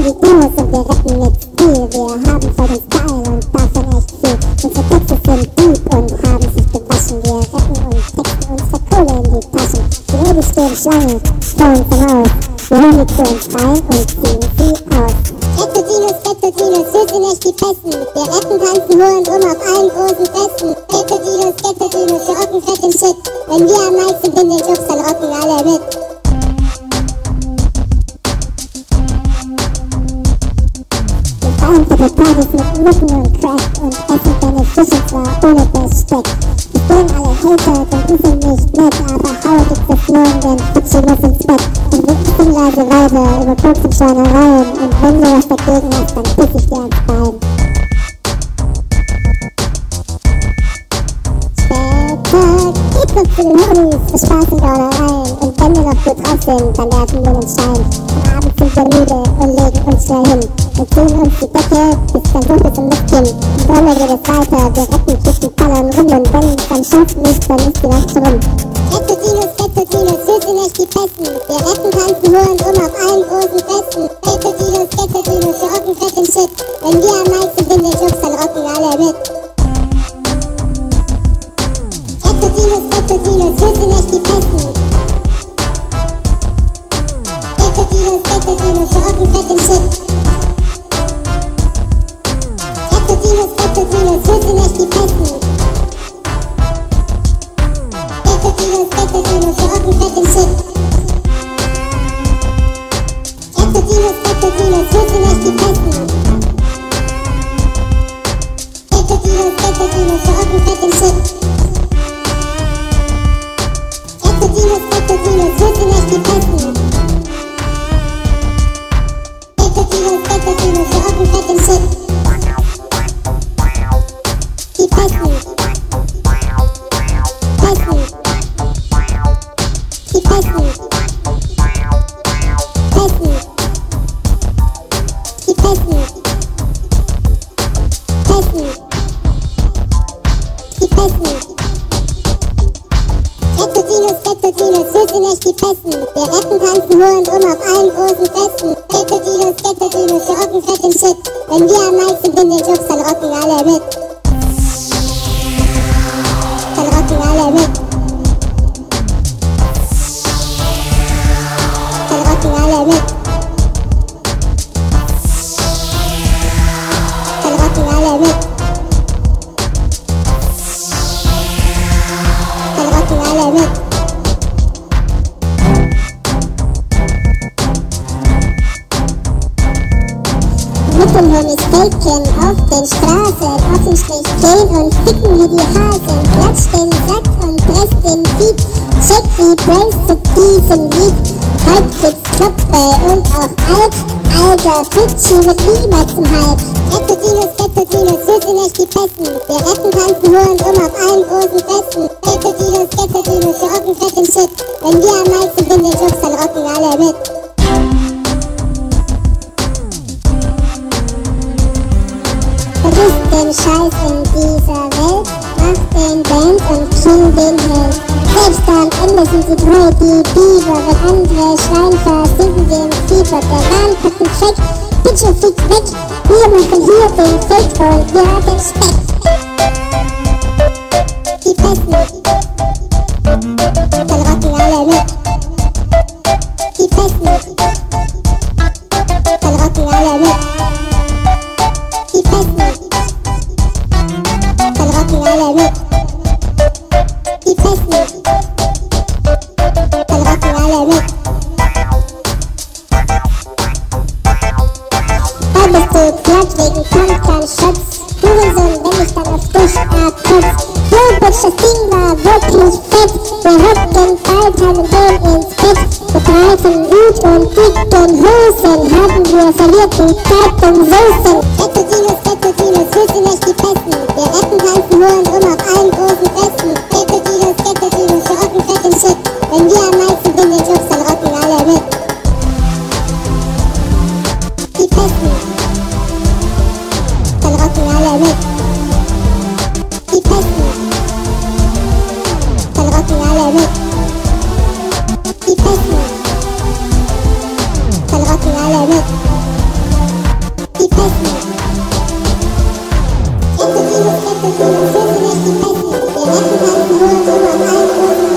die Demos und wir retten mit Stil. Wir haben voll den Style und davon echt viel. Unsere Texte sind deep und haben sich gewaschen. Wir retten und texten unsere Kohle in die Taschen. Die Rede stehen Schlangen vor unserem Haus. Wir holen die zu uns rein und ziehen sie aus. Ghetto-Dinos, wir sind echt die Besten. Wir retten, tanzen, holen rum auf allen großen Festen. Ghetto-Dinos, wir rocken fett den Shit. Wenn wir am Mic sind in den Clubs, dann rocken alle mit. Wir feiern fette Partys mit Nutten und Crack und essen deine Fische zwar ohne Besteck. Wir stehen alle Hater, denn die sind nicht nett, aber Hauer gibt's das Lohn, denn Futschi muss ins Bett. Und wir sind leise weiter über Koks und Schweinereien. Und wenn du was dagegen hast, dann piss ich dir ans Bein. Später geht's noch zu den Homies für Spaß und Gaunereien. Und wenn wir noch gut drauf sind, dann werfen wir den Schein. Am Abend sind wir müde und legen uns schnell hin. Wir ziehen uns die Decke bis ganz hoch bis zum Luftkinn. Und dann geht es weiter, wir retten, kicken, ballern rum. Und wenn es dann schafft nicht, dann ist die Nacht rum. Ghetto-Dinos, wir sind echt die Besten. Wir retten, tanzen, holen rum auf allen großen Festen. Ghetto-Dinos, wir rocken fett den Shit. Wenn wir am Mic sind in den Clubs, dann rocken alle mit. Ghetto-Dinos, wir sind echt die Besten. Ghetto-Dinos, wir rocken fett den Shit. Ghetto-Dinos, wir sind echt die Besten. Ghetto-Dinos, wir rocken fett den Shit. Ghetto-Dinos, wir sind echt die Besten. Ghetto-Dinos, wir rocken fett den Shit. Ghetto-Dinos, wir sind echt die Besten. Ghetto-Dinos, wir rocken fett den Shit. Die Besten. Die Besten. Die Besten. Die Besten. Ghetto-Dinos, wir sind echt die Besten. Wir retten, tanzen, holen rum auf allen großen Festen. Ghetto-Dinos, wir rocken fett den Shit. Wenn wir am Mic sind in den Clubs, dann rocken alle mit. Dann rocken alle mit. Dann rocken alle mit. Dann rocken alle mit. Dann rocken alle mit. Mit den Homies faken auf den Straßen, offenstrich gehen und ficken wie die Hasen. Klatsch den Sack und presst den Beat, check die Brains zu diesem Lied. Halbkids, und auch alt, Alter, Futschi wird niemals zum Hype. Ghetto-Dinos, wir sind echt die Besten. Wir retten, tanzen, holen rum auf allen großen Festen. Ghetto-Dinos, wir rocken fett den Shit. Wenn wir am Mic sind in den Clubs, dann rocken alle mit. Vergiss den Scheiß in dieser Welt, mach den Band und kill den Held. Selbst am Ende sind sie treu, die Biber, wenn andere schreien, versinken wir im Fieber. Der Wahn packt den Check, Pitcher fliegt weg, wir machen hier den Fake und wir haben den Speck. Die Besten, dann rocken alle mit. Die Besten, dann rocken alle mit. Die Besten, dann rocken alle mit. Die Besten, dann rocken alle mit. Wann bist du platt wegen Pumpgun-Shots? Hurensohn, wenn ich dann auf dich abkotz. Yo, Bitch, das Ding war wirklich fett. Wir rocken bald, haben den ins Bett. Mit breiten Hut und dicken Hosen haben wir verliert die Zeit und Soßen. Ghetto-Dinos, wir sind echt die Besten. Wir retten, tanzen, holen rum auf allen großen Festen. Ghetto-Dinos, wir rocken fett den Shit. Wenn wir am Mic sind in den Clubs, dann rocken alle mit. Die Besten, dann rocken alle mit. Die Besten, dann rocken alle mit. Die Besten, dann rocken alle mit. Projekte tanzen nur und auf allen großen